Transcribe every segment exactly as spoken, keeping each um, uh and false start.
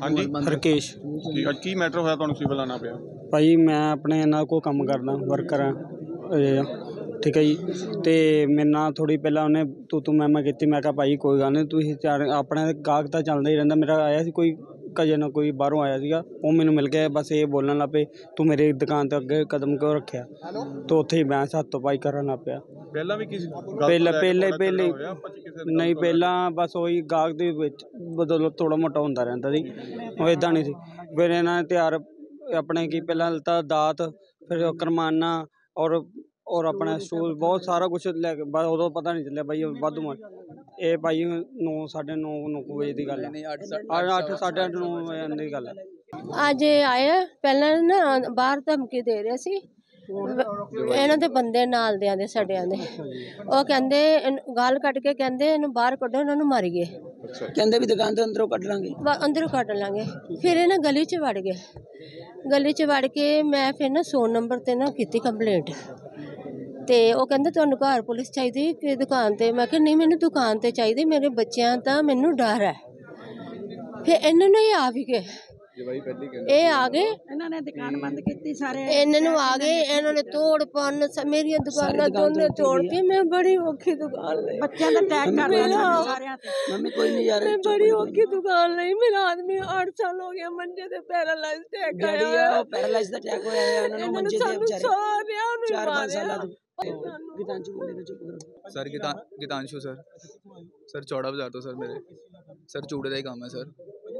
हाँ जी हरकेश की अज की मैटर होया तुहानू सिविल आना पिया? भाई मैं अपने इन्हों को काम करदा वर्कर हाँ ठीक है जी। तो मेरे ना थोड़ी पहला उन्हें तू तू मैं मैं की मैं कहा भाई कोई गल नहीं तुसीं चार अपने गाहक तो चलता ही रहिंदा। मेरा आया सी कोई कजन कोई बाहरों आया सीगा वो मैनू मिल गया बस ये बोलन लग पे तू मेरी दुकान तो अगे कदम क्यों रखिया तो उत्थे ही बहस हत्थों पाई करन लग पिया। पहला भी किसी पहले पहले पहले नहीं पहला बस वही गाहक दे विच बदौलत थोड़ा मोटा होंदा रहिंदा सी वो इदां नहीं सी। फिर इन्हां ने त्यार अपने की पहला लता दात फिर करमाना और और अपना स्टूल बहुत सारा कुछ लैके बस उदों पता नहीं चलिया भाई वाधू मार ये भाई नौ साढ़े नौ नौ बजे की गल है अठ साढ़े अठ नौ बजे की गल है। अज आया पहला ना बाहर धमकी दे रहे सी इन्हां दे बंदे नाल दियां दे सड़ियां दे ਉਹ ਕਹਿੰਦੇ ਗਾਲ ਕੱਢ ਕੇ ਕਹਿੰਦੇ ਇਹਨੂੰ ਬਾਹਰ ਕੱਢੋ ਇਹਨਾਂ ਨੂੰ ਮਾਰੀਏ ਕਹਿੰਦੇ ਵੀ ਦੁਕਾਨ ਤੋਂ ਅੰਦਰੋਂ ਕੱਢ ਲਾਂਗੇ ਅੰਦਰੋਂ ਕੱਢ ਲਾਂਗੇ। ਫਿਰ ਇਹ ਨਾ ਗਲੀ 'ਚ ਵੜ ਗਏ ਗਲੀ 'ਚ ਵੜ ਕੇ ਮੈਂ ਫਿਰ ਨਾ ਸੌ ਨੰਬਰ ਤੇ ਨਾ ਕੀਤੀ ਕੰਪਲੇਂਟ ਤੇ ਉਹ ਕਹਿੰਦੇ ਤੁਹਾਨੂੰ ਘਰ ਪੁਲਿਸ ਚਾਹੀਦੀ ਕਿ ਦੁਕਾਨ ਤੇ ਮੈਂ ਕਿਹਾ ਨਹੀਂ ਮੈਨੂੰ ਦੁਕਾਨ ਤੇ ਚਾਹੀਦੀ ਮੇਰੇ ਬੱਚਿਆਂ ਦਾ ਮੈਨੂੰ ਡਰ ਹੈ। ਫਿਰ ਇਹਨਾਂ ਨੇ ਆ ਵੀ ਗਏ ਇਹ ਆ ਗਏ ਇਹਨਾਂ ਨੇ ਦੁਕਾਨ ਬੰਦ ਕੀਤੀ ਸਾਰੇ ਇਹਨਾਂ ਨੂੰ ਆ ਗਏ ਇਹਨਾਂ ਨੇ ਤੋੜ ਪੰਨ ਮੇਰੀਆਂ ਦੁਕਾਨਾਂ ਦੋਨੇ ਤੋੜਤੀ ਮੈਂ ਬੜੀ ਔਖੀ ਦੁਕਾਨ ਲਈ ਬੱਚਿਆਂ ਦਾ ਅਟੈਕ ਕਰ ਲਿਆ ਸਾਰਿਆਂ ਤੇ ਮੰਮੀ ਕੋਈ ਨਹੀਂ ਯਾਰ ਮੈਂ ਬੜੀ ਔਖੀ ਦੁਕਾਨ ਲਈ ਮੇਰਾ ਆਦਮੀ ਅੱਠ ਸਾਲ ਹੋ ਗਿਆ ਮੰਜੇ ਤੇ ਪੈਰਾਲਾਈਜ਼ ਅਟੈਕ ਆਇਆ ਉਹ ਪੈਰਾਲਾਈਜ਼ ਦਾ ਅਟੈਕ ਹੋਇਆ ਹੈ ਉਹਨਾਂ ਨੂੰ ਮੰਜੇ ਤੇ ਵਿਚਾਰੇ ਸਾਰਿਆਂ ਨੂੰ ਚਾਰ ਪੰਜ ਸਾਲਾਂ ਤੋਂ गीतांशु बोले तो चुप करो sir Geeta Geetanshu sir sir Chaura Bazar तो सर मेरे सर चूड़े का ही काम है सर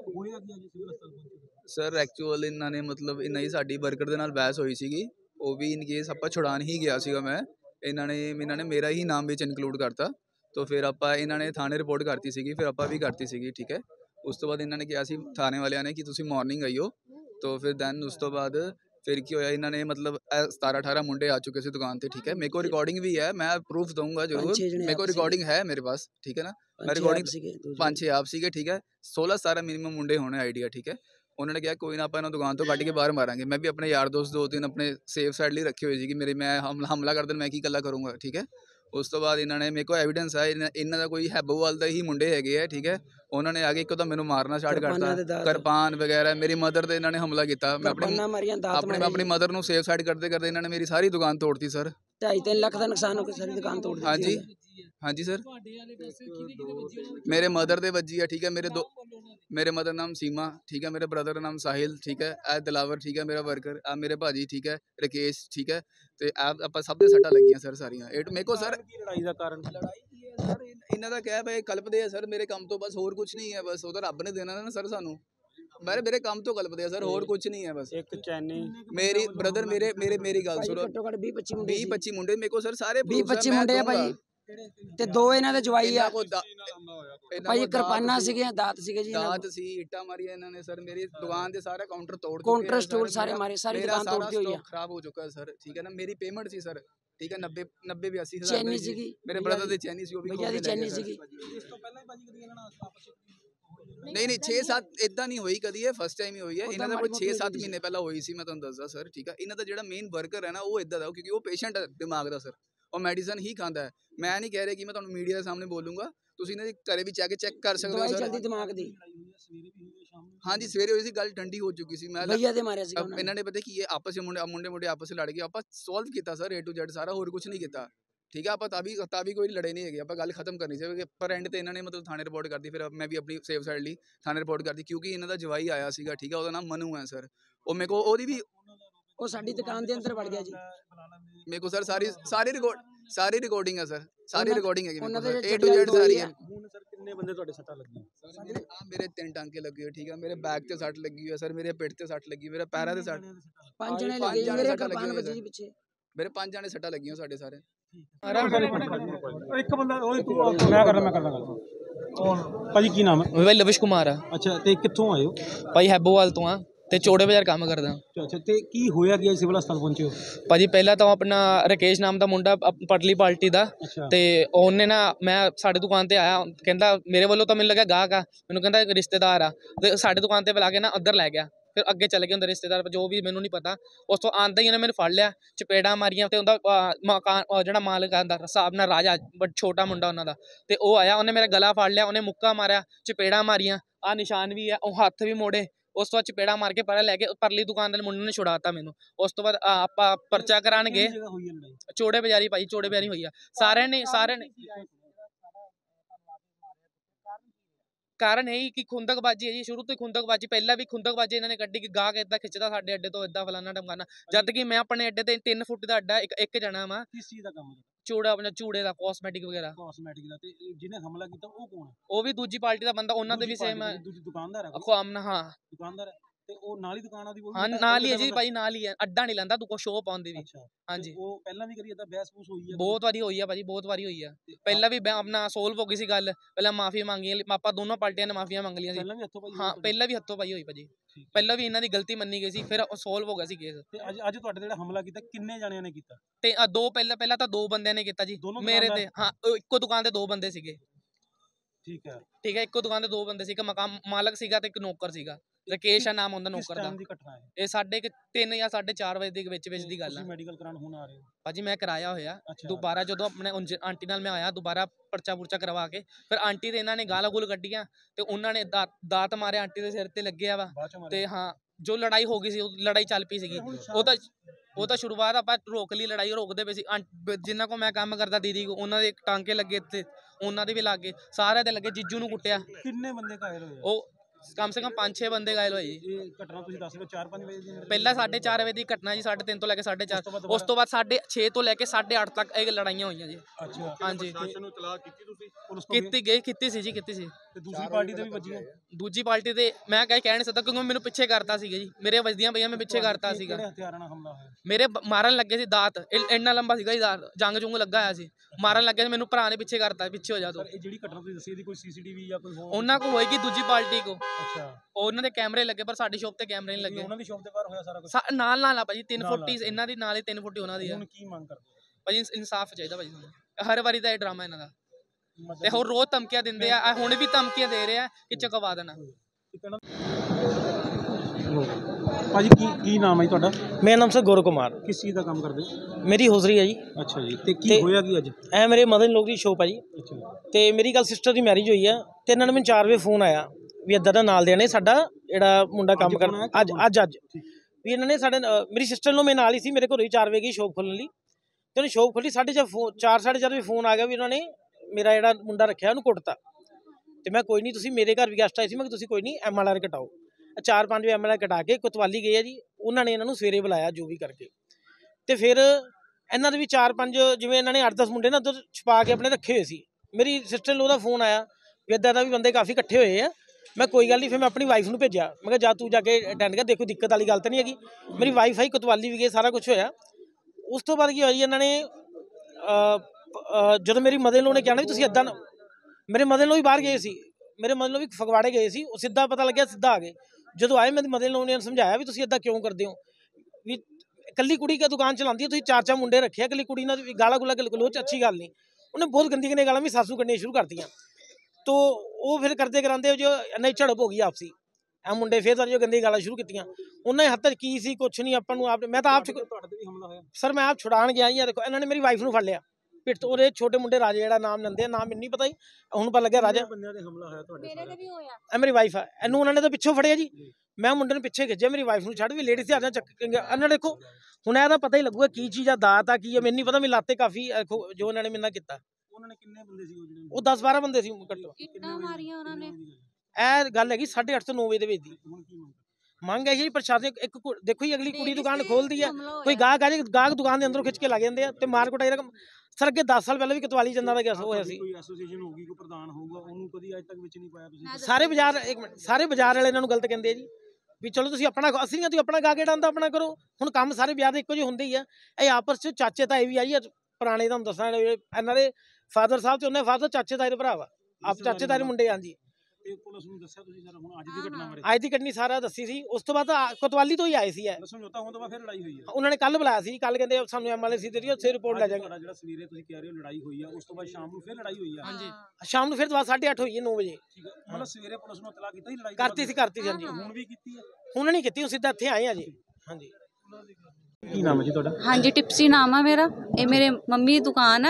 सर एक्चुअल इन्होंने मतलब इन्ना ही साड़ी वर्कर दे नाल बहस हुई सीगी वो भी इन केस आपां छुड़ान ही गया सीगा मैं इन्होंने इन्होंने मेरा ही नाम विच इनकलूड करता तो फिर आपां इन्होंने थाने रिपोर्ट करती सीगी फिर आपां भी करती सीगी ठीक है। उस तो बाद इन्होंने कहा सी थाने वालियां ने कि तुसीं मॉर्निंग आइयो तो फिर दैन उस तो बाद फिर की होया इन्होंने मतलब सतारह अठारह मुंडे आ चुके थे दुकान पे ठीक है। मेरे को रिकॉर्डिंग भी है मैं प्रूफ दूंगा जरूर मेरे को रिकॉर्डिंग है मेरे पास ठीक है ना मैं रिकॉर्डिंग पाँच छः आप सीगे ठीक है सोलह सतारह मिनिमम मुंडे होने आइडिया ठीक है। उन्होंने कहा कोई ना आप दुकान तो कट के बाहर मारेंगे मैं भी अपने यार दोस्त दो तीन अपने सेफ साइड लिए रखे हुए सी कि मेरे मैं हमला हमला कर दें मैं की गल्ला करूँगा ठीक है। उस तो बाद इन्होंने मेरे को एविडेंस है इन्हों का कोई हैबोवाल का ही मुंडे है ठीक है। उन्होंने आगे एक तो मैंने मारना स्टार्ट करता करपान वगैरह मेरी मदर से इन्होंने हमला किया मैं अपनी अपने अपनी मदर को सेफ साइड करते करते इन्होंने मेरी सारी दुकान तोड़ती सर ढाई तीन लाख का नुकसान हो गया सारी दुकान तोड़ दी। हाँ जी हाँ जी सर मेरे मदर दे वजी है ठीक है मेरे दो मेरे मदर नाम सीमा ठीक है मेरे ब्रदर नाम साहिल ठीक है ए दिलावर ठीक है मेरा वर्कर आ मेरे भाजी ठीक है राकेश ठीक है तो आप आप सब दे सट्टा लगियां सर सारियां एट मेरे को सर लड़ाई का कारण सर इन्हां दा क्या है कल्पदे है सर मेरे काम तो बस होर कुछ नहीं है बस उधर रब ने देना ना सर सानू मेरे मेरे काम तो कल्पदे है सर होर कुछ नहीं है बस एक चैनी मेरी ब्रदर मेरे मेरे मेरी गल सुनो घट्टो घट बीस पच्चीस बीस पच्चीस मुंडे मेरे को सर सारे बीस पच्चीस मुंडे है भाई ਤੇ ਦੋ ਇਹਨਾਂ ਦੇ ਜਵਾਈ ਆ ਭਾਈ ਕਿਰਪਾਨਾਂ ਸੀਗੀਆਂ ਦਾਤ ਸੀਗੇ ਜੀ ਦਾਤ ਸੀ ਇੱਟਾਂ ਮਾਰੀਆਂ ਇਹਨਾਂ ਨੇ ਸਰ ਮੇਰੀ ਦੁਕਾਨ ਦੇ ਸਾਰਾ ਕਾਊਂਟਰ ਤੋੜ ਚੁੱਕੇ ਕਾਊਂਟਰ ਸਟੂਲ ਸਾਰੇ ਮਾਰੇ ਸਾਰੀ ਦੁਕਾਨ ਤੋੜਦੀ ਹੋਈ ਆ ਖਰਾਬ ਹੋ ਚੁੱਕਾ ਸਰ ਠੀਕ ਹੈ ਨਾ ਮੇਰੀ ਪੇਮੈਂਟ ਸੀ ਸਰ ਠੀਕ ਹੈ ਨੱਬੇ ਨੱਬੇ ਬਿਆਸੀ ਹਜ਼ਾਰ ਚੈਨੀ ਸੀਗੀ ਮੇਰੇ ਬ੍ਰਦਰ ਦੀ ਚੈਨੀ ਸੀ ਉਹ ਵੀ ਭਈਆ ਦੀ ਚੈਨੀ ਸੀਗੀ नहीं नहीं छे सात इदा नहीं हुई कदी है फर्स्ट टाइम ही हुई है इन्हों का कोई छे सात महीने पहला हुई सी मैं तुहानू दसदा सर ठीक है। इन्हों का जो मेन वर्कर है ना वो इदा दा क्योंकि वो पेशेंट है दिमाग का सर और मेडिसिन ही खाता है मैं नहीं कह रहा कि मैं तुहानू मीडिया के सामने बोलूँगा तुसीं इन्हां दे घरे भी जाके चेक कर सकते हो सर दिमाग दी हाँ जी सवेरे हुई सी गल ठंडी हो चुकी सी मैं भैया दे मारे सी इन्हों ने पता की ये आपस में मुंडे मुंडे मुंडे आपस में लड़ गए आप सॉल्व किया सर ए टू जेड सारा होर कुछ नहीं किया ठीक है। आप ताबी ताबी कोई लड़े नहीं है आप गल खत्म करनी चाहिए पर एंड तो इन्होंने मतलब थाने रिपोर्ट कर दी फिर मैं भी अपनी सेफ साइड ली थाने रिपोर्ट कर दी क्योंकि इन्हों का जवाई आया सीगा ठीक है उसका नाम मनु है सर वो मेरे को ओदी भी वो साडी दुकान के अंदर वड़ गया जी मेरे को सर सारी सारी रिकॉर्ड सारी रिकॉर्डिंग है सर सारी रिकॉर्डिंग है ए टू जेड सारी है। कितने बंदे ਤੁਹਾਡੇ ਸੱਟਾਂ ਲੱਗੀਆਂ सर मेरे आ मेरे तीन टांके लगे हुए ठीक है मेरे बैक ते सट लगी हुई है सर मेरे पेट ते सट लगी मेरे पैरों ते सट पांच जने लगे मेरे करपान बजे जी पीछे मेरे पांच जने सट्टां लगी साडे सारे ਇੱਕ ਬੰਦਾ ਉਹ ਤੂੰ ਮੈਂ ਕਰਦਾ ਮੈਂ ਕਰਦਾ ਗੱਲ ਭਾਜੀ ਕੀ ਨਾਮ ਹੈ ਭਾਈ ਲਵਿਸ਼ ਕੁਮਾਰ ਆ ਅੱਛਾ ਤੇ ਕਿੱਥੋਂ ਆਏ ਹੋ ਭਾਈ ਹੈਬੋਵਾਲ ਤੋਂ ਆ ਤੇ ਚੌੜੇ ਬਾਜ਼ਾਰ ਕੰਮ ਕਰਦਾ ਅੱਛਾ ਤੇ ਕੀ ਹੋਇਆ ਕਿ ਸਿਵਲ ਹਸਪਤਾਲ ਪਹੁੰਚੇ ਹੋ ਭਾਜੀ ਪਹਿਲਾਂ ਤਾਂ ਆਪਣਾ ਰਾਕੇਸ਼ ਨਾਮ ਦਾ ਮੁੰਡਾ ਪਟਲੀ ਪਾਰਟੀ ਦਾ ਤੇ ਉਹਨੇ ਨਾ ਮੈਂ ਸਾਡੇ ਦੁਕਾਨ ਤੇ ਆਇਆ ਕਹਿੰਦਾ ਮੇਰੇ ਵੱਲੋਂ ਤਾਂ ਮੈਨੂੰ ਲੱਗਾ ਗਾਹਕ ਆ ਮੈਨੂੰ ਕਹਿੰਦਾ ਇੱਕ ਰਿਸ਼ਤੇਦਾਰ ਆ ਤੇ ਸਾਡੇ ਦੁਕਾਨ ਤੇ ਬੁਲਾ ਕੇ ਨਾ ਉੱਧਰ ਲੈ ਗਿਆ ਫਿਰ ਅੱਗੇ ਚਲੇ ਗਏ ਹੁੰਦੇ ਰਿਸ਼ਤੇਦਾਰ ਜੋ ਵੀ ਮੈਨੂੰ ਨਹੀਂ ਪਤਾ ਉਸ ਤੋਂ ਆਉਂਦਾ ਹੀ ਉਹਨੇ ਮੈਨੂੰ ਫੜ ਲਿਆ ਚਪੇੜਾਂ ਮਾਰੀਆਂ ਤੇ ਉਹਦਾ ਮਕਾਨ ਜਿਹੜਾ ਮਾਲਕ ਆਂਦਾ ਹਿਸਾਬ ਨਾਲ ਰਾਜਾ ਬਟ ਛੋਟਾ ਮੁੰਡਾ ਉਹਨਾਂ ਦਾ ਤੇ ਉਹ ਆਇਆ ਉਹਨੇ ਮੇਰਾ ਗਲਾ ਫੜ ਲਿਆ ਉਹਨੇ ਮੁੱਕਾ ਮਾਰਿਆ ਚਪੇੜਾਂ ਮਾਰੀਆਂ ਆ ਨਿਸ਼ਾਨ ਵੀ ਹੈ, ਉਹ ਹੱਥ ਵੀ ਮੋੜੇ। ਉਸ ਤੋਂ ਬਾਅਦ ਚਪੇੜਾ ਮਾਰ ਕੇ ਪਰੇ ਲੈ ਕੇ ਪਰਲੀ ਦੁਕਾਨ ਦੇ ਮੁੰਡੇ ਨੇ ਛੁਡਾਤਾ ਮੈਨੂੰ। ਉਸ ਤੋਂ ਬਾਅਦ ਆ, ਆਪਾਂ ਪਰਚਾ ਕਰਾਉਣ ਗਏ ਚੋੜੇ ਬਾਜ਼ਾਰੀ ਭਾਈ, ਚੋੜੇ ਬਾਜ਼ਾਰੀ ਹੋਈ ਆ। ਸਾਰਿਆਂ ਨੇ ਸਾਰਿਆਂ ਨੇ ਕਾਰਨ ਇਹ ਹੀ ਕਿ ਖੁੰਦਕਬਾਜੀ ਹੈ ਜੀ, ਸ਼ੁਰੂ ਤੋਂ ਹੀ ਖੁੰਦਕਬਾਜੀ। ਪਹਿਲਾਂ ਵੀ ਖੁੰਦਕਬਾਜੀ ਇਹਨਾਂ ਨੇ ਕੱਢੀ ਕਿ ਗਾਹਕ ਏਦਾਂ ਖਿੱਚਦਾ ਸਾਡੇ ਅੱਡੇ ਤੋਂ, ਏਦਾਂ ਫਲਾਨਾ ਢਮਕਾਨਾ, ਜਦ ਕਿ ਮੈਂ ਆਪਣੇ ਅੱਡੇ ਤੇ ਤਿੰਨ ਫੁੱਟ ਦਾ ਅੱਡਾ ਇੱਕ ਇੱਕ ਜਣਾ ਵਾ। ਕਿਸ ਚੀਜ਼ ਦਾ ਕੰਮ ਹੈ? ਚੂੜਾ, ਆਪਣਾ ਚੂੜੇ ਦਾ, ਕਾਸਮੈਟਿਕ ਵਗੈਰਾ। ਕਾਸਮੈਟਿਕ ਦਾ। ਤੇ ਜਿਹਨੇ ਹਮਲਾ ਕੀਤਾ ਉਹ ਕੌਣ ਹੈ? ਉਹ ਵੀ ਦੂਜੀ ਪਾਰਟੀ ਦਾ ਬੰਦਾ, ਉਹਨਾਂ ਦੇ ਵੀ ਸੇਮ ਹੈ। ਦੂਜੀ ਦੁਕਾਨਦਾਰ ਹੈ ਕੋਈ? ਖੁਆਮਨਾ, ਹਾਂ ਦੁਕਾਨਦਾਰ ਹੈ। ਤੇ ਉਹ ਨਾਲ ਹੀ ਦੁਕਾਨ ਆਦੀ? ਹਾਂ ਨਾਲ ਹੀ ਹੈ ਜੀ ਭਾਈ, ਨਾਲ ਹੀ ਹੈ। ਅੱਡਾ ਨਹੀਂ ਲੈਂਦਾ ਤੂੰ ਸ਼ੋਪ ਆਉਂਦੀ ਵੀ। ਅੱਛਾ। ਹਾਂਜੀ ਉਹ ਪਹਿਲਾਂ ਵੀ ਕਰੀ ਏਦਾਂ ਬਹਿਸ ਬੂਸ ਹੋਈ ਹੈ? ਬਹੁਤ ਵਾਰੀ ਹੋਈ ਆ ਭਾਜੀ, ਬਹੁਤ ਵਾਰੀ ਹੋਈ ਆ। ਪਹਿਲਾਂ ਵੀ ਆਪਣਾ ਸੋਲਵ ਹੋ ਗਈ ਸੀ ਗੱਲ, ਪਹਿਲਾਂ ਮਾਫੀ ਮੰਗੀ, ਆਪਾਂ ਦੋਨੋਂ ਪਾਰਟੀਆਂ ਨੇ ਮਾਫੀਆਂ ਮੰਗ ਲਈਆਂ ਸੀ। ਪਹਿਲਾਂ ਵੀ ਹੱਥੋਂ ਪਾਈ? ਹਾਂ ਪਹਿਲਾਂ ਵੀ ਹੱਥੋਂ ਪਾਈ ਹੋਈ ਭਾਜੀ, ਪਹਿਲਾਂ ਵੀ ਇਹਨਾਂ ਦੀ ਗਲਤੀ ਮੰਨੀ ਗਈ ਸੀ, ਫਿਰ ਸੋਲਵ ਹੋ ਗਿਆ ਸੀ ਕੇਸ। ਤੇ ਅੱਜ ਅੱਜ ਤੁਹਾਡੇ ਜਿਹੜਾ ਹਮਲਾ ਕੀਤਾ ਕਿੰਨੇ ਜਣਿਆਂ ਨੇ ਕੀਤਾ? ਤੇ ਆ ਦੋ ਪਹਿਲਾਂ ਪਹਿਲਾਂ ਤਾਂ ਦੋ ਬੰਦਿਆਂ ਨੇ ਕੀਤਾ ਜੀ ਮੇਰੇ ਤੇ। ਹਾਂ ਇੱਕੋ ਦੁਕਾਨ ਤੇ ਦੋ ਬੰਦੇ ਸੀਗੇ। ਠੀਕ ਹੈ ਠੀਕ ਹੈ, ਇੱਕੋ ਦੁਕਾਨ ਤੇ ਦੋ ਬੰਦੇ ਸੀ, ਇੱਕ ਮਕਾਨ ਮਾਲਕ ਸੀਗਾ ਤੇ ਇੱਕ ਨੌਕਰ ਸੀਗਾ। ਰਕੇਸ਼ ਆ ਨਾਮ ਹੁੰਦਾ ਨੌਕਰ ਦਾ। ਦੀ ਘਟਨਾ ਹੈ ਇਹ ਸਾਢੇ ਤਿੰਨ ਜਾਂ ਸਾਢੇ ਚਾਰ ਵਜੇ ਦੇ ਵਿੱਚ ਵਿੱਚ ਦੀ ਗੱਲ ਆ। ਮੈਡੀਕਲ ਕਰਾਉਣ ਹੁਣ ਆ ਰਹੇ ਹੋ? ਭਾਜੀ ਮੈਂ ਕਰਾਇਆ ਹੋਇਆ ਦੁਬਾਰਾ, ਜਦੋਂ ਆਪਣੇ ਆਂਟੀ ਨਾਲ ਮੈਂ ਆਇਆ ਦੁਬਾਰਾ ਪਰਚਾ ਪੁਰਚਾ ਕਰਵਾ ਕੇ, ਫਿਰ ਆਂਟੀ ਦੇ ਇਹਨਾਂ ਨੇ ਗਾਲਾਂ ਗੂਲ ਕੱਢੀਆਂ ਤੇ ਉਹਨਾਂ ਨੇ ਦਾਤ ਮਾਰਿਆ, ਆਂਟੀ ਦੇ ਸਿਰ ਤੇ ਲੱਗਿਆ ਵਾ। ਤੇ ਹਾਂ ਜੋ ਲੜਾਈ ਹੋ ਗਈ ਸੀ, ਉਹ ਲੜਾਈ ਚੱਲ ਪਈ ਸੀਗੀ। ਉਹ ਤਾਂ ਉਹ ਤਾਂ ਸ਼ੁਰੂਆਤ ਆਪਾਂ ਰੋਕ ਲਈ, ਲੜਾਈ ਰੋਕਦੇ ਪਏ ਸੀ। ਜਿੰਨਾ ਕੋ ਮੈਂ ਕੰਮ ਕਰਦਾ ਦੀਦੀ ਕੋ, ਉਹਨਾਂ ਦੇ ਟਾਂਕੇ ਲੱਗੇ ਇੱਥੇ, ਉਹਨਾਂ ਦੇ ਵੀ ਲੱਗ ਗਏ, ਸਾਰਿਆਂ ਦੇ ਲੱਗੇ। ਜੀਜੂ ਨੂੰ ਕੁੱਟਿਆ। ਕਿੰਨੇ ਬੰਦੇ ਘਾਇਲ ਹੋਏ? ਉਹ ਕਮ ਸੇ ਕਮ ਪੰਜ ਛੇ ਬੰਦੇ ਘਾਇਲ ਹੋਏ ਜੀ। ਇਹ ਘਟਨਾ ਤੁਸੀਂ ਦੱਸ ਰਹੇ ਹੋ ਚਾਰ ਪੰਜ ਵਜੇ ਦੀ? ਪਹਿਲਾਂ ਸਾਢੇ ਚਾਰ ਵਜੇ ਦੀ ਘਟਨਾ ਜੀ, ਸਾਢੇ ਤਿੰਨ ਤੋਂ ਲੈ ਕੇ ਸਾਢੇ ਚਾਰ। ਉਸ ਤੋਂ ਬਾਅਦ ਸਾਢੇ ਛੇ ਤੋਂ ਲੈ ਕੇ ਸਾਢੇ ਅੱਠ ਤੱਕ ਇਹ ਲੜਾਈਆਂ ਹੋਈਆਂ ਜੀ। ਅੱਛਾ। ਹਾਂਜੀ ਨੂੰ ਇਤਲਾਹ ਕੀਤੀ ਤੁਸੀਂ? ਕੀਤੀ ਗਈ, ਕੀਤੀ ਸੀ ਜੀ, ਕੀਤੀ ਸੀ। ਤੇ ਦੂਸਰੀ ਪਾਰਟੀ ਤੇ ਵੀ ਵੱਜੀਆਂ? ਦੂਜੀ ਪਾਰਟੀ ਤੇ ਮੈਂ ਕਹਿ ਕਹਿ ਨਹੀਂ ਸਕਦਾ ਕਿਉਂਕਿ ਮੈਨੂੰ ਪਿੱਛੇ ਕਰਤਾ ਸੀਗਾ ਜੀ, ਮੇਰੇ ਵੱਜਦੀਆਂ ਪਈਆਂ, ਮੈਂ ਪਿੱਛੇ ਕਰਤਾ ਸੀਗਾ। ਕਿਹੜੇ ਹਥਿਆਰਾਂ ਨਾਲ ਹਮਲਾ ਹੋਇਆ? ਮੇਰੇ ਮਾਰਨ ਲੱਗੇ ਸੀ ਦਾਤ, ਇੰਨਾ ਲੰਬਾ ਸੀਗਾ ਜੀ ਦਾਤ, ਜੰਗ ਜੁੰਗ ਲੱਗਾ ਹੋਇਆ ਸੀ, ਮਾਰਨ ਲੱਗੇ ਸੀ ਮੈਨੂੰ। ਭਰਾ ਨੇ ਪਿੱਛੇ ਕਰਤਾ, ਪਿੱਛੇ ਹੋ ਜਾ ਤੂੰ। ਇਹ ਜਿਹੜੀ ਘਟਨਾ ਤੁਸੀਂ ਦੱਸੀ ਇਹਦੀ ਕੋਈ ਸੀਸੀਟੀਵੀ ਜਾਂ ਕੋਈ ਹੋਰ? ਉਹਨਾਂ ਕੋ ਹੋਏਗੀ ਦੂਜੀ ਪਾਰਟੀ ਕੋ। ਅੱਛਾ। ਉਹਨਾਂ ਦੇ ਕੈਮਰੇ ਲੱਗੇ ਪਰ ਸਾਡੀ ਸ਼ੋਪ ਤੇ ਕੈਮਰੇ ਨਹੀਂ ਲੱਗੇ। ਉਹਨਾਂ ਦੀ ਸ਼ੋਪ ਦੇ ਬਾਹਰ ਹੋਇਆ ਸਾਰਾ ਕੁਝ? ਨਾਲ ਨਾਲ ਆ ਭਾਜੀ, ਤਿੰਨ ਫੁੱਟੀ ਇਹਨਾਂ ਦੀ ਨਾਲ ਹੀ, ਤਿੰਨ ਫੁੱਟੀ ਉਹਨਾਂ ਦੀ ਆ। ਹੁਣ ਕੀ ਮੰਗ ਕਰਦੇ ਭਾਜੀ ਇਨਸਾਫ ਚਾਹੀਦਾ ਭਾਜੀ ਸਾਨੂੰ। ਹਰ ਵਾਰੀ ਦਾ ਇਹ ਡਰਾਮਾ ਇਹਨਾਂ ਦਾ, ਤੇ ਹੋਰ ਰੋਜ਼ ਧਮਕੀਆਂ ਦਿੰਦੇ ਆ, ਹੁਣ ਵੀ ਧਮਕੀਆਂ ਦੇ ਰਹੇ ਆ ਕਿ ਚਕਵਾ ਦੇਣਾ। ਭਾਜੀ ਕੀ ਕੀ ਨਾਮ ਹੈ ਤੁਹਾਡਾ? ਮੇਰਾ ਨਾਮ ਸਰ ਗੌਰਵ ਕੁਮਾਰ। ਕਿਸ ਚੀਜ਼ ਦਾ ਕੰਮ ਕਰਦੇ? ਮੇਰੀ ਹੋਜ਼ਰੀ ਹੈ ਜੀ। ਅੱਛਾ ਜੀ। ਤੇ ਕੀ ਹੋਇਆ ਕੀ ਅੱਜ? ਐ ਮੇਰੇ mother in low the shop ਹੈ ਜੀ। ਅੱਛਾ। ਤੇ ਮੇਰੀ ਕੱਲ ਸਿਸਟਰ ਦੀ ਮੈਰਿਜ ਹੋਈ ਆ, ਤੇ ਇਹਨਾਂ ਨੇ ਮੈਨੂੰ ਚਾਰ ਵਜੇ ਫੋਨ ਆਇਆ ਵੀ ਇੱਦਾਂ ਦਾ ਨਾਲ ਦੇ ਨੇ ਸਾਡਾ ਜਿਹੜਾ ਮੁੰਡਾ ਕੰਮ ਕਰ ਅੱਜ ਅੱਜ ਅੱਜ ਵੀ ਇਹਨਾਂ ਨੇ ਸਾਡੇ ਮੇਰੀ ਸਿਸਟਰ ਨੂੰ, ਮੈਂ ਨਾਲ ਹੀ ਸੀ, ਮੇਰੇ ਘਰੋਂ ਹੀ ਚਾਰ ਵਜੇ ਗਈ ਸ਼ੋਪ ਖੋਲ੍ਹਣ ਲਈ। ਤੇ ਉਹਨੇ ਸ਼ੋਪ ਖੋਲ੍ਹੀ, ਸਾਢੇ ਚਾਰ ਫੋਨ ਚਾਰ ਸਾਢੇ ਚਾਰ ਵਜੇ ਫੋਨ ਆ ਗਿਆ ਵੀ ਉਹਨਾਂ ਨੇ ਮੇਰਾ ਜਿਹੜਾ ਮੁੰਡਾ ਰੱਖਿਆ ਉਹਨੂੰ ਕੁੱਟਤਾ। ਤੇ ਮੈਂ ਕੋਈ ਨਹੀਂ, ਤੁਸੀਂ ਮੇਰੇ ਘਰ ਵੀ ਗੈਸਟ ਆਏ ਸੀ, ਮੈਂ ਕਿਹਾ ਤੁਸੀਂ ਕੋਈ ਨਹੀਂ ਐਮ ਐਲ ਆਰ ਕਟਾਓ। ਚਾਰ ਪੰਜ ਵਜੇ ਐਮ ਐਲ ਆਰ ਕਟਾ ਕੇ ਕੋਤਵਾਲੀ ਗਏ ਆ ਜੀ। ਉਹਨਾਂ ਨੇ ਇਹਨਾਂ ਨੂੰ ਸਵੇਰੇ ਬੁਲਾਇਆ ਜੋ ਵੀ ਕਰਕੇ, ਤੇ ਫਿਰ ਇਹਨਾਂ ਦੇ ਵੀ ਚਾਰ ਪੰਜ ਜਿਵੇਂ ਇਹਨਾਂ ਨੇ ਅੱਠ ਦਸ ਮੁੰਡੇ ਨਾ ਉੱਧਰ ਛੁਪਾ ਕੇ ਆਪਣੇ ਰੱਖੇ ਹੋਏ ਸੀ। ਮੇਰੀ ਸਿਸਟਰ ਨੂੰ ਉਹਦਾ ਫੋਨ ਆਇਆ ਵੀ ਇੱਦਾਂ ਦਾ ਵੀ ਬੰਦੇ ਕਾਫੀ ਇਕੱਠੇ ਹੋਏ ਆ। ਮੈਂ ਕੋਈ ਗੱਲ ਨਹੀਂ, ਫਿਰ ਮੈਂ ਆਪਣੀ ਵਾਈਫ ਨੂੰ ਭੇਜਿਆ, ਮੈਂ ਕਿਹਾ ਜਾ ਤੂੰ ਜਾ ਕੇ ਅਟੈਂਡ ਕਰ, ਦੇਖੋ ਦਿੱਕਤ ਵਾਲੀ ਗੱਲ ਤਾਂ ਨਹੀਂ ਹੈਗੀ। ਮੇਰੀ ਵਾਈਫ ਆਈ, ਕੋਤਵਾਲੀ ਵੀ ਗਏ, ਸਾਰਾ ਕੁਛ ਹੋਇਆ। ਉਸ ਤੋਂ ਬਾਅਦ ਕੀ ਹੋਇਆ ਜੀ, ਇਹਨਾਂ ਨੇ ਜਦੋਂ ਮੇਰੀ ਮਦਰ ਨੂੰ ਨੇ ਕਹਿਣਾ ਵੀ ਤੁਸੀਂ ਇੱਦਾਂ ਨਾ, ਮੇਰੇ ਮਦਰ ਨੂੰ ਵੀ ਬਾਹਰ ਗਏ ਸੀ, ਮੇਰੇ ਮਦਰ ਨੂੰ ਵੀ ਫਗਵਾੜੇ ਗਏ ਸੀ, ਉਹ ਸਿੱਧਾ ਪਤਾ ਲੱਗਿਆ ਸਿੱਧਾ ਆ ਗਏ। ਜਦੋਂ ਆਏ ਮੇਰੀ ਮਦਰ ਨੂੰ ਨੇ ਸਮਝਾਇਆ ਵੀ ਤੁਸੀਂ ਇੱਦਾਂ ਕਿਉਂ ਕਰਦੇ ਹੋ, ਵੀ ਇਕੱਲੀ ਕੁੜੀ ਕਾ ਦੁਕਾਨ ਚਲਾਉਂਦੀ ਹੈ, ਤੁਸੀਂ ਚਾਰ ਚਾਰ ਮੁੰਡੇ ਰੱਖਿਆ, ਇਕੱਲੀ ਕੁੜੀ ਨਾਲ ਗਾਲਾਂ ਗੁਲਾ ਗਲੋਚ ਅੱਛੀ ਗੱਲ ਨਹੀਂ। ਉਹਨੇ ਬਹੁਤ ਗੰਦੀ ਗੰਦੀਆਂ ਗਾਲਾਂ ਵੀ ਸਾਸੂ ਕੱਢਣੀਆਂ ਸ਼ੁਰੂ ਕਰਤੀਆਂ। ਤੋ ਉਹ ਫਿਰ ਕਰਦੇ ਕਰਾਂਦੇ ਜੋ ਨਹੀਂ ਝੜਪ ਹੋ ਗਈ ਆਪਸੀ, ਇਹ ਮੁੰਡੇ ਫਿਰ ਤਾਂ ਜੋ ਗੰਦੀ ਗਾਲਾਂ ਸ਼ੁਰੂ ਕੀਤੀਆਂ। ਉਹਨਾਂ ਦੇ ਹੱਥ 'ਚ ਕੀ ਸੀ ਕੁਛ ਨਹੀਂ, ਆਪਾਂ ਨੂੰ ਆਪ ਮੈਂ ਤਾਂ ਆਪ ਤੁਹਾਡੇ ਤੇ ਵੀ ਹਮਲਾ ਹੋਇਆ? ਸਰ ਮੈਂ ਆਪ ਛੁਡਾਣ ਗਿਆ ਜੀ। ਦੇਖੋ ਇਹਨਾਂ ਨੇ ਮੇਰੀ ਵਾਈਫ ਨੂੰ ਫੜ ਲਿਆ ਪਿੱਠ ਤੋਂ, ਉਹਦੇ ਛੋਟੇ ਮੁੰਡੇ ਰਾਜੇ ਜਿਹੜਾ ਨਾਮ ਲੈਂਦੇ ਆ, ਨਾਮ ਮੈਨੂੰ ਨਹੀਂ ਪਤਾ ਜੀ, ਹੁਣ ਪਤਾ ਲੱਗਿਆ ਰਾਜਾ। ਬੰਦਿਆਂ ਤੇ ਹਮਲਾ ਹੋਇਆ ਤੁਹਾਡੇ? ਮੇਰੇ ਤੇ ਵੀ ਹੋਇਆ। ਇਹ ਮੇਰੀ ਵਾਈਫ ਆ, ਇਹਨੂੰ ਉਹਨਾਂ ਨੇ ਤਾਂ ਪਿੱਛੋਂ ਫੜਿਆ ਜੀ, ਮੈਂ ਮੁੰਡੇ ਨੂੰ ਪਿੱਛੇ ਖਿੱਚਿਆ, ਮੇਰੀ ਵਾਈਫ ਨੂੰ ਛੱਡ ਵੀ ਲੇਡੀਜ਼ ਤੇ ਆਦਿਆਂ ਚੱਕ ਕੇ ਇਹਨਾਂ ਦੇਖੋ ਹੁਣ ਇਹਦਾ ਪਤਾ ਹੀ ਲੱਗੂਗਾ ਕੀ ਚੀਜ਼ ਆ, ਦਾਤ ਆ ਕੀ ਆ, ਮੈਨੂੰ ਨਹੀਂ ਪਤਾ। ਮੇਰੀ ਲਾਤੇ ਕਾਫੀ ਜੋ ਇਹਨਾਂ ਨੇ ਮੇਰੇ ਨਾਲ ਕੀਤਾ। ਉਹਨਾਂ ਨੇ ਕਿੰਨੇ ਬੰਦੇ ਸੀ ਉਹ ਜਿਹੜੇ? ਉਹ ਦਸ ਬਾਰਾਂ ਬੰਦੇ ਸੀ ਘੱਟੋ। ਕਿੰਨਾ ਮਾਰੀਆਂ ਉਹਨਾਂ ਨੇ? ਇਹ ਗੱਲ ਹੈਗੀ ਸਾਢੇ ਅੱਠ ਤੋਂ ਨੌ ਵਜੇ ਦੇ ਵਿੱਚ ਦੀ। ਹੁਣ ਕੀ ਮੰਗ? ਮੰਗ ਹੈ ਜੀ ਪ੍ਰਸ਼ਾਸਨ ਇੱਕ ਦੇਖੋ ਜੀ, ਅਗਲੀ ਕੁੜੀ ਦੁਕਾਨ ਖੋਲਦੀ ਹੈ, ਕੋਈ ਗਾਹਕ ਆ ਜੇ ਗਾਹਕ ਦੁਕਾਨ ਦੇ ਅੰਦਰੋਂ ਖਿੱਚ ਕੇ ਲੱਗ ਜਾਂਦੇ ਆ, ਤੇ ਮਾਰ ਕੁਟਾਈ ਰਕਮ। ਸਰ ਅੱਗੇ ਦਸ ਸਾਲ ਪਹਿਲਾਂ ਵੀ ਕੋਤਵਾਲੀ ਜੰਦਾ ਦਾ ਕਿਹਾ ਹੋਇਆ ਸੀ। ਕੋਈ ਐਸੋਸੀਏਸ਼ਨ ਹੋਊਗੀ, ਕੋਈ ਪ੍ਰਧਾਨ ਹੋਊਗਾ, ਉਹਨੂੰ ਕਦੀ ਅੱਜ ਤੱਕ ਵਿੱਚ ਨਹੀਂ ਪਾਇਆ ਤੁਸੀਂ? ਸਾਰੇ ਬਾਜ਼ਾਰ ਇੱਕ ਮਿੰਟ ਸਾਰੇ ਬਾਜ਼ਾਰ ਵਾਲੇ ਇਹਨਾਂ ਨੂੰ ਗਲਤ ਕਹਿੰਦੇ ਆ ਜੀ ਵੀ ਚਲੋ ਤੁਸੀਂ ਆਪਣਾ ਅਸਲੀਆਂ ਤੁਸੀਂ ਆਪਣਾ ਗਾਹਕ ਡਾਂਦਾ ਆਪਣਾ ਕਰੋ। ਹੁਣ ਕੰਮ ਸਾਰੇ ਬਾਜ਼ਾਰ ਦੇ ਇੱਕੋ ਜਿਹੇ ਹੁੰਦੇ ਹੀ ਆ। ਇਹ ਆਪਸ ਚ ਚਾਚੇ ਤਾਏ ਵੀ ਆਈ ਆ ਪੁਰਾਣੇ, ਤੁਹਾਨੂੰ ਦੱਸਣਾ ਇਹਨਾਂ ਦੇ ਫਾਦਰ ਸਾਹਿਬ ਤੇ ਉਹਨੇ ਫਾਦਰ ਚਾਚੇ ਤਾਏ ਦੇ ਭਰਾ ਵਾ, ਆਪ ਚਾਚੇ ਤਾਏ ਮੁੰਡੇ ਆ ਜੀ। ਤੇ ਪੁਲਿਸ ਨੂੰ ਦੱਸਿਆ ਤੁਸੀਂ ਸਰ ਹੁਣ ਅੱਜ ਦੀ ਘਟਨਾ ਬਾਰੇ? ਅੱਜ ਦੀ ਘਟਨਾ ਸਾਰਾ ਦੱਸੀ ਸੀ। ਉਸ ਤੋਂ ਬਾਅਦ ਕੋਤਵਾਲੀ ਤੋਂ ਹੀ ਆਏ ਸੀ। ਸਮਝੌਤਾ ਹੋਣ ਤੋਂ ਬਾਅਦ ਫਿਰ ਲੜਾਈ ਹੋਈ ਹੈ? ਉਹਨਾਂ ਨੇ ਕੱਲ ਬੁਲਾਇਆ ਸੀ, ਕੱਲ ਕਹਿੰਦੇ ਸਾਨੂੰ ਐਮਐਲਏ ਸੀ ਤੇਰੀ ਉੱਥੇ ਰਿਪੋਰਟ ਲੈ ਜਾਵਾਂਗੇ। ਜਿਹੜਾ ਸਵੇਰੇ ਤੁਸੀਂ ਕਹਿ ਰਹੇ ਹੋ ਲੜਾਈ ਹੋਈ ਆ, ਉਸ ਤੋਂ ਬਾਅਦ ਸ਼ਾਮ ਨੂੰ ਫਿਰ ਲੜਾਈ ਹੋਈ ਆ? ਹਾਂਜੀ, ਸ਼ਾਮ ਨੂੰ ਫਿਰ ਦੁਬਾਰਾ ਸਾਢੇ ਅੱਠ ਹੋਈ ਹੈ, ਨੌ ਵਜੇ। ਠੀਕ ਹੈ, ਮਤਲਬ ਸਵੇਰੇ ਪੁਲਿਸ ਨੂੰ ਇਤਲਾਹ ਕੀਤਾ ਸੀ ਲੜਾਈ ਕਰਤੀ ਸੀ ਕਰਤੀ ਸੀ ਹਾਂਜੀ। ਹੁਣ ਵੀ ਕੀਤੀ ਹੈ? ਹੁਣ ਨਹੀਂ ਕੀਤੀ, ਸਿੱਧਾ ਇੱਥੇ ਆਏ ਆ ਜੀ। ਹਾਂਜੀ। ਕੀ ਨਾਮ ਹੈ ਜੀ ਤੁਹਾਡਾ? ਹਾਂਜੀ, ਟਿਪਸੀ ਨਾਮ ਆ ਮੇਰਾ। ਇਹ ਮੇਰੇ ਮੰਮੀ ਦੀ ਦੁਕਾਨ ਆ।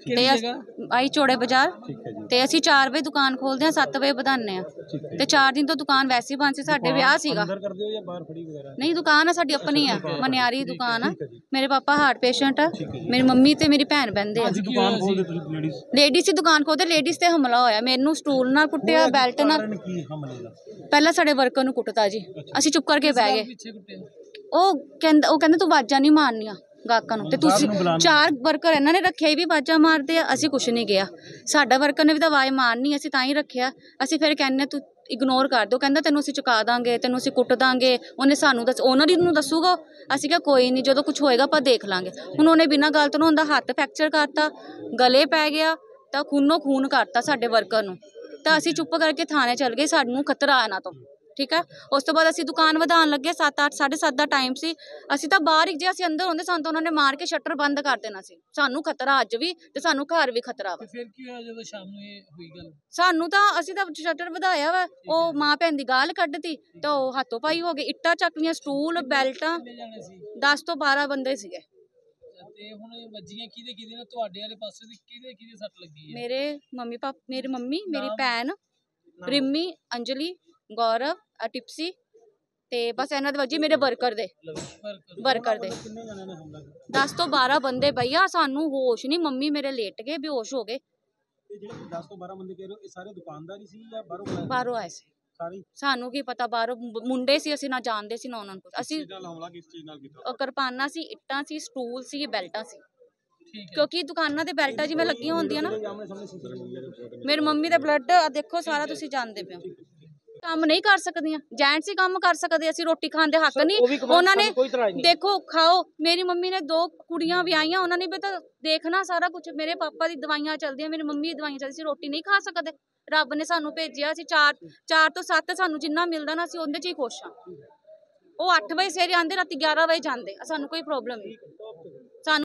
ਤੇ ਆਈ ਚੋੜੇ ਬਾਜ਼ਾਰ ਤੇ ਅਸੀਂ ਚਾਰ ਵਜੇ ਦੁਕਾਨ ਖੋਲਦੇ ਆ, ਸੱਤ ਵਜੇ ਵਧਾਉਂਦੇ ਆ ਤੇ ਚਾਰ ਦਿਨ ਤੋਂ ਦੁਕਾਨ ਵੈਸੇ ਹੀ ਬੰਦ ਸੀ। ਸਾਡੇ ਵਿਆਹ ਸੀਗਾ। ਅੰਦਰ ਕਰਦੇ ਹੋ ਜਾਂ ਬਾਹਰ ਫੜੀ ਵਗੈਰਾ? ਨਹੀਂ, ਦੁਕਾਨ ਆ ਸਾਡੀ ਆਪਣੀ ਆ, ਮਨਿਆਰੀ ਦੁਕਾਨ ਆ। ਮੇਰੇ ਪਾਪਾ ਹਾਰਟ ਪੇਸ਼ੈਂਟ ਆ, ਮੇਰੀ ਮੰਮੀ ਤੇ ਮੇਰੀ ਭੈਣ ਬਹਿੰਦੇ ਆ। ਦੁਕਾਨ ਖੋਲਦੇ ਤੁਸੀਂ ਲੇਡੀਜ਼? ਲੇਡੀਜ਼ ਦੀ ਦੁਕਾਨ ਖੋਲਦੇ, ਲੇਡੀਜ਼ ਤੇ ਹਮਲਾ ਹੋਇਆ। ਮੈਨੂੰ ਸਟੂਲ ਨਾਲ ਕੁੱਟਿਆ, ਬੈਲਟ ਨਾਲ। ਕੀ ਹਮਲੇ ਦਾ? ਪਹਿਲਾਂ ਸਾਡੇ ਵਰਕਰ ਨੂੰ ਕੁੱਟਤਾ ਜੀ, ਅਸੀਂ ਚੁੱਪ ਕਰਕੇ ਬਹਿ ਗਏ। ਉਹ ਕਹਿੰਦਾ ਉਹ ਕਹਿੰਦਾ ਤੂੰ ਆਵਾਜ਼ਾਂ ਨਹੀਂ ਮਾਰਨੀਆਂ ਗਾਹਕਾਂ ਨੂੰ, ਤੇ ਤੁਸੀਂ ਚਾਰ ਵਰਕਰ ਇਹਨਾਂ ਨੇ ਰੱਖਿਆ ਹੀ ਵੀ ਆਵਾਜ਼ਾਂ ਮਾਰਦੇ ਆ। ਅਸੀਂ ਕੁਛ ਨਹੀਂ ਕਿਹਾ, ਸਾਡਾ ਵਰਕਰ ਨੇ ਵੀ ਤਾਂ ਆਵਾਜ਼ ਮਾਰਨੀ, ਅਸੀਂ ਤਾਂ ਹੀ ਰੱਖਿਆ। ਅਸੀਂ ਫਿਰ ਕਹਿੰਦੇ ਤੂੰ ਇਗਨੋਰ ਕਰ ਦਿਓ, ਕਹਿੰਦਾ ਤੈਨੂੰ ਅਸੀਂ ਚੁਕਾ ਦਾਂਗੇ, ਤੈਨੂੰ ਅਸੀਂ ਕੁੱਟ ਦਾਂਗੇ। ਉਹਨੇ ਸਾਨੂੰ ਦੱਸ ਓਨਰ ਹੀ ਨੂੰ ਦੱਸੂਗਾ। ਅਸੀਂ ਕਿਹਾ ਕੋਈ ਨਹੀਂ, ਜਦੋਂ ਕੁਝ ਹੋਏਗਾ ਆਪਾਂ ਦੇਖ ਲਾਂਗੇ। ਹੁਣ ਉਹਨੇ ਬਿਨਾਂ ਗੱਲ ਤੋਂ ਉਹਦਾ ਹੱਥ ਫ੍ਰੈਕਚਰ ਕਰਤਾ, ਗਲੇ ਪੈ ਗਿਆ, ਤਾਂ ਖੂਨੋ ਖੂਨ ਕਰਤਾ ਸਾਡੇ ਵਰਕਰ ਨੂੰ। ਤਾਂ ਅਸੀਂ ਚੁੱਪ ਕਰਕੇ ਥਾਣੇ ਚਲ ਗਏ, ਸਾਨੂੰ ਖਤਰਾ ਇਹਨਾਂ ਤੋਂ। ਠੀਕ ਹੈ, ਉਸ ਤੋਂ ਬਾਅਦ ਅਸੀਂ ਦੁਕਾਨ ਵਧਾਉਣ ਲੱਗੇ। ਸੱਤ ਅੱਠ ਸਾਢੇ ਸੱਤ ਦਾ ਟਾਈਮ ਸੀ। ਅਸੀਂ ਤਾਂ ਬਾਹਰ ਹੀ, ਜੇ ਅਸੀਂ ਅੰਦਰ ਹੁੰਦੇ ਸਾਨੂੰ ਤਾਂ ਉਹਨਾਂ ਨੇ ਮਾਰ ਕੇ ਸ਼ਟਰ ਬੰਦ ਕਰ ਦੇਣਾ ਸੀ। ਸਾਨੂੰ ਖਤਰਾ ਅੱਜ ਵੀ, ਤੇ ਸਾਨੂੰ ਘਰ ਵੀ ਖਤਰਾ ਵਾ। ਫਿਰ ਕੀ ਹੋਇਆ ਜਦੋਂ ਸ਼ਾਮ ਨੂੰ ਇਹ ਹੋਈ ਗੱਲ? ਸਾਨੂੰ ਤਾਂ ਅਸੀਂ ਤਾਂ ਸ਼ਟਰ ਵਧਾਇਆ ਵਾ, ਉਹ ਮਾਂ ਭੈਣ ਦੀ ਗਾਲ ਕੱਢਤੀ, ਤਾਂ ਉਹ ਹੱਥੋਂ ਪਾਈ ਹੋ ਗਏ। ਇੱਟਾਂ ਚੱਕੀਆਂ, ਸਟੂਲ, ਬੈਲਟਾਂ। ਦਸ ਤੋਂ ਬਾਰਾਂ ਬੰਦੇ ਸੀਗੇ। ਤੇ ਹੁਣ ਵੱਜੀਆਂ ਕਿਹਦੇ ਕਿਹਦੇ ਨਾਲ? ਤੁਹਾਡੇ ਵਾਲੇ ਪਾਸੇ ਦੀ ਕਿਹਦੇ ਕਿਹਦੇ ਸੱਟ ਲੱਗੀ ਹੈ? ਮੇਰੇ ਮੰਮੀ ਪਾਪਾ, ਮੇਰੀ ਮੰਮੀ, ਮੇਰੀ ਭੈਣ ਰਿੰਮੀ, ਅੰਜਲੀ, ਗੌਰਵ, ਟਿਪਸੀ, ਤੇ ਬਸ ਇਹਨਾਂ ਦੇ ਵੱਜੀ। ਮੇਰੇ ਵਰਕਰ ਦੇ ਵਰਕਰ ਦੇ ਦਸ ਤੋਂ ਬਾਰਾਂ ਬੰਦੇ ਭਈਆ, ਸਾਨੂੰ ਹੋਸ਼ ਨਹੀਂ। ਮੰਮੀ ਮੇਰੇ ਲੇਟ ਗਏ, ਬੇਹੋਸ਼ ਹੋ ਗਏ। ਇਹ ਜਿਹੜੇ ਦਸ ਤੋਂ ਬਾਰਾਂ ਬੰਦੇ ਕਹਿ ਰਹੇ ਹੋ, ਇਹ ਸਾਰੇ ਦੁਕਾਨਦਾਰ ਹੀ ਸੀ ਜਾਂ ਬਾਹਰੋਂ? ਬਾਹਰੋਂ ਆਏ ਸੀ ਸਾਰੇ। ਸਾਨੂੰ ਕੀ ਪਤਾ, ਬਾਹਰੋਂ ਮੁੰਡੇ ਸੀ, ਅਸੀਂ ਨਾ ਜਾਣਦੇ ਸੀ ਨਾ ਉਹਨਾਂ ਨੂੰ। ਅਸੀਂ ਹਮਲਾ ਕਿਸ ਚੀਜ਼ ਨਾਲ ਕੀਤਾ? ਕਿਰਪਾਨਾਂ ਸੀ, ਇੱਟਾਂ ਸੀ, ਸਟੂਲ ਸੀ, ਬੈਲਟਾਂ ਸੀ। ਕਿਉਂਕਿ ਦੁਕਾਨਾਂ ਤੇ ਬੈਲਟਾਂ ਜਿਵੇਂ ਲੱਗੀਆਂ ਹੁੰਦੀਆਂ ਨਾ। ਮੇਰੀ ਮੰਮੀ ਦਾ ਬਲੱਡ ਆ ਦੇਖੋ ਸਾਰਾ, ਤੁਸੀਂ ਜਾਣਦੇ ਪਏ ਹੋ। ਕੰਮ ਨਹੀਂ ਕਰ ਸਕਦੀਆਂ, ਜੈਂਟਸ ਹੀ ਕੰਮ ਕਰ ਸਕਦੇ। ਅਸੀਂ ਰੋਟੀ ਖਾਣ ਦੇ ਹੱਕ ਨਹੀਂ। ਉਹਨਾਂ ਨੇ ਦੇਖੋ ਖਾਓ। ਮੇਰੀ ਮੰਮੀ ਨੇ ਦੋ ਕੁੜੀਆਂ ਵਿਆਹੀਆਂ, ਉਹਨਾਂ ਨੇ ਵੀ ਤਾਂ ਦੇਖਣਾ ਸਾਰਾ ਕੁਝ। ਮੇਰੇ ਪਾਪਾ ਦੀ ਦਵਾਈਆਂ ਚੱਲਦੀਆਂ, ਮੇਰੀ ਮੰਮੀ ਦੀ ਦਵਾਈਆਂ ਚੱਲਦੀਆਂ। ਅਸੀਂ ਰੋਟੀ ਨਹੀਂ ਖਾ ਸਕਦੇ। ਰੱਬ ਨੇ ਸਾਨੂੰ ਭੇਜਿਆ, ਅਸੀਂ ਚਾਰ ਚਾਰ ਤੋਂ ਸੱਤ ਸਾਨੂੰ ਜਿੰਨਾ ਮਿਲਦਾ ਨਾ, ਅਸੀਂ ਉਹਦੇ 'ਚ ਹੀ ਖੁਸ਼ ਹਾਂ। ਉਹ ਅੱਠ ਵਜੇ ਸਵੇਰੇ ਆਉਂਦੇ, ਰਾਤੀ ਗਿਆਰਾਂ ਵਜੇ ਜਾਂਦੇ, ਸਾਨੂੰ ਕੋਈ ਪ੍ਰੋਬਲਮ ਨਹੀਂ।